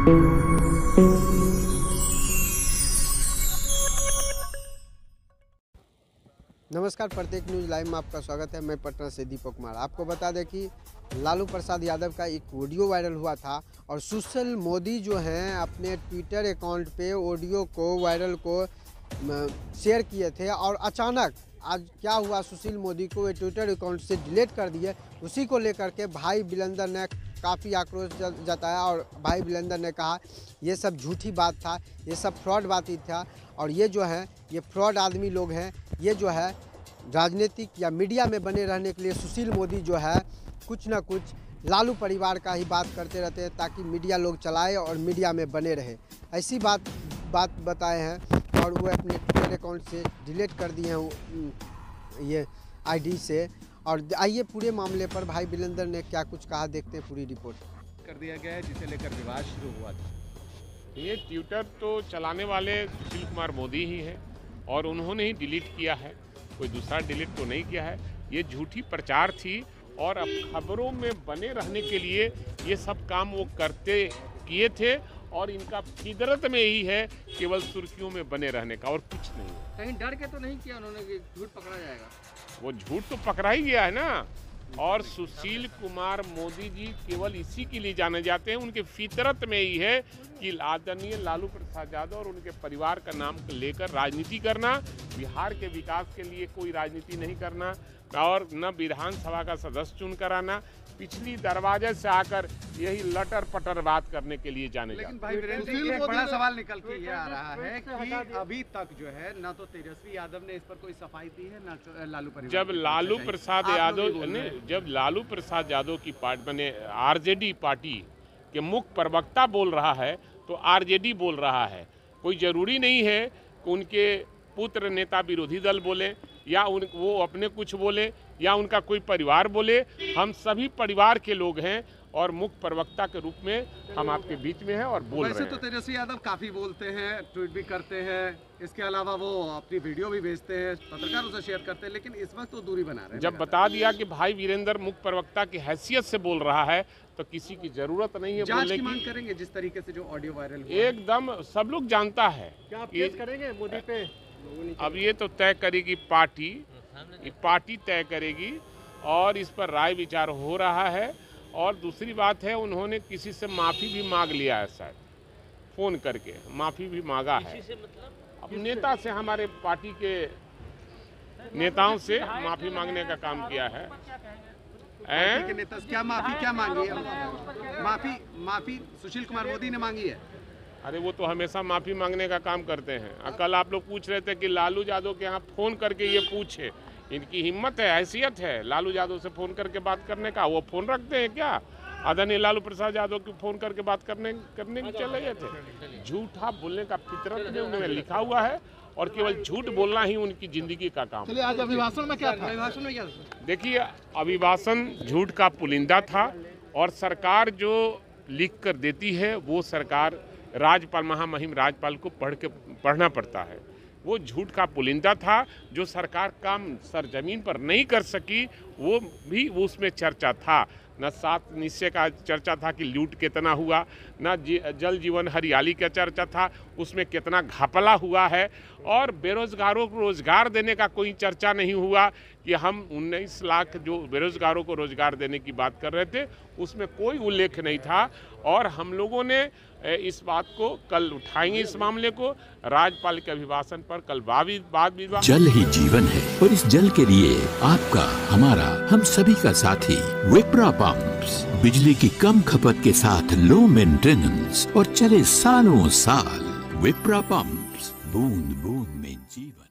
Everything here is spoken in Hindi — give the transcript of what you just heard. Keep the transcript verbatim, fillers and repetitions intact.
नमस्कार, प्रत्येक न्यूज़ लाइव में आपका स्वागत है। मैं पटना से दीपक कुमार। आपको बता दें कि लालू प्रसाद यादव का एक वीडियो वायरल हुआ था और सुशील मोदी जो हैं अपने ट्विटर अकाउंट पे ऑडियो को वायरल को शेयर किए थे और अचानक आज क्या हुआ, सुशील मोदी को वे ट्विटर अकाउंट से डिलीट कर दिए। उसी को लेकर के भाई बिलेंदर ने काफ़ी आक्रोश जताया और भाई बिलेंदर ने कहा ये सब झूठी बात था, ये सब फ्रॉड बात ही था और ये जो है ये फ्रॉड आदमी लोग हैं। ये जो है राजनीतिक या मीडिया में बने रहने के लिए सुशील मोदी जो है कुछ ना कुछ लालू परिवार का ही बात करते रहते हैं ताकि मीडिया लोग चलाए और मीडिया में बने रहे। ऐसी बात बात बताए हैं और वो अपने ट्विटर अकाउंट से डिलीट कर दिए हैं ये आईडी से। और आइए पूरे मामले पर भाई बिलेंदर ने क्या कुछ कहा, देखते हैं पूरी रिपोर्ट। कर दिया गया है जिसे लेकर विवाद शुरू हुआ था। ये ट्विटर तो चलाने वाले सुशील कुमार मोदी ही हैं और उन्होंने ही डिलीट किया है, कोई दूसरा डिलीट तो नहीं किया है। ये झूठी प्रचार थी और अब खबरों में बने रहने के लिए ये सब काम वो करते किए थे और इनका फितरत में ही है केवल सुर्खियों में बने रहने का और कुछ नहीं। कहीं डर के तो नहीं किया उन्होंने कि झूठ पकड़ा जाएगा? वो झूठ तो पकड़ा ही गया है ना। और सुशील कुमार मोदी जी केवल इसी के लिए जाने जाते हैं, उनके फितरत में ही है कि आदरणीय लालू प्रसाद यादव और उनके परिवार का नाम लेकर राजनीति करना, बिहार के विकास के लिए कोई राजनीति नहीं करना और न विधानसभा का सदस्य चुन कराना, पिछली दरवाजे से आकर यही लटर पटर बात करने के लिए जाने जाते हैं। लेकिन भाई वीरेंद्र जी, एक बड़ा सवाल निकल के ये आ रहा है कि अभी तक जो है ना तो तेजस्वी यादव ने इस पर कोई सफाई दी है ना लालू परिवार। जब लालू प्रसाद यादव ने जब लालू प्रसाद यादव की पार्टी मैंने आरजेडी पार्टी के मुख्य प्रवक्ता बोल रहा है तो आरजेडी बोल रहा है। कोई जरूरी नहीं है कि उनके पुत्र नेता विरोधी दल बोले या उन वो अपने कुछ बोले या उनका कोई परिवार बोले। हम सभी परिवार के लोग हैं और मुख्य प्रवक्ता के रूप में हम आपके बीच में हैं और बोल रहे हैं। वैसे तो तेजस्वी यादव काफ़ी बोलते हैं, ट्वीट भी करते हैं, इसके अलावा वो अपनी वीडियो भी भेजते हैं, पत्रकारों से शेयर करते हैं, लेकिन इस वक्त तो दूरी बना रहे हैं। जब बता दिया कि भाई वीरेंद्र मुख्य प्रवक्ता की हैसियत से बोल रहा है तो किसी की जरूरत नहीं है बोलने की। मांग करेंगे जिस तरीके से जो ऑडियो वायरल हुआ एकदम सब लोग जानता है। क्या आप केस करेंगे मोदी पे? अब ये तो तय करेगी पार्टी, ये पार्टी तय करेगी और इस पर राय विचार हो रहा है। और दूसरी बात है उन्होंने किसी से माफ़ी भी मांग लिया है, शायद फ़ोन करके माफ़ी भी मांगा है। अब नेता से, हमारे पार्टी के नेताओं से माफ़ी मांगने का काम किया है। के नेता क्या माफ़ी क्या मांगी है? माफ़ी माफ़ी सुशील कुमार मोदी ने मांगी है। अरे वो तो हमेशा माफ़ी मांगने का काम करते हैं। कल आप लोग पूछ रहे थे कि लालू यादव के यहाँ फ़ोन करके ये पूछे, इनकी हिम्मत है, हैसियत है लालू यादव से फ़ोन करके बात करने का। वो फ़ोन रखते हैं क्या? आदरणीय लालू प्रसाद यादव की फ़ोन करके बात करने करने के चले गए थे। झूठा बोलने का फितरत में उन्होंने लिखा हुआ है और केवल झूठ बोलना ही उनकी ज़िंदगी का काम। चलिए, आज अभिभाषण में क्या था? अभिभाषण में क्या था? देखिए, अभिभाषण झूठ का पुलिंदा था और सरकार जो लिख कर देती है वो सरकार राज्यपाल, महामहिम राज्यपाल को पढ़ के पढ़ना पड़ता है। वो झूठ का पुलिंदा था जो सरकार काम सरजमीन पर नहीं कर सकी, वो भी वो उसमें चर्चा था। न सात निश्चय का चर्चा था कि लूट कितना हुआ, न जल जीवन हरियाली का चर्चा था उसमें कितना घपला हुआ है, और बेरोजगारों को रोजगार देने का कोई चर्चा नहीं हुआ कि हम उन्नीस लाख जो बेरोजगारों को रोजगार देने की बात कर रहे थे उसमें कोई उल्लेख नहीं था। और हम लोगों ने इस बात को कल उठाएंगे, इस मामले को राज्यपाल के अभिभाषण पर कल वाद विवाद। जल ही जीवन है और इस जल के लिए आपका, हमारा, हम सभी का साथी विप्रा पंप्स, बिजली की कम खपत के साथ लो मेंटेनेंस और चले सालों साल। विप्रा पंप्स, बूंद बूंद में जीवन।